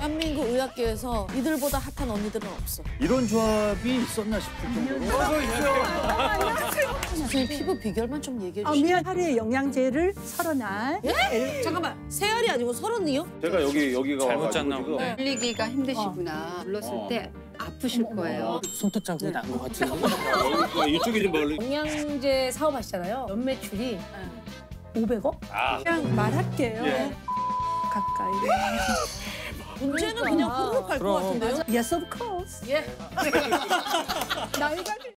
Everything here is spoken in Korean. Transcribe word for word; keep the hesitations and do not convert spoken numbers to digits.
대한민국 의학계에서 이들보다 핫한 언니들은 없어. 이런 조합이 있었나 싶을 정도로. 어서 오십시오. 선생님 피부 비결만 좀 얘기해 아, 주시죠. 미안. 하루에 영양제를 서른 알. 예? 잠깐만, 세 알이 아니고 서른이요? 제가 여기 여기가 잘못 와가지고 짰나 지금 보네. 흘리기가 힘드시구나. 눌렀을 어. 때 아프실 거예요. 손톱 자국이 난 것 같은데. 여기 이쪽이 좀 멀리. 영양제 사업하시잖아요. 연매출이 오백억? 그냥 말할게요. 예. 가까이. 문제는 그냥 후루룩 갈 것 그럼. 같은데요? Yes, of course. 예. 나이가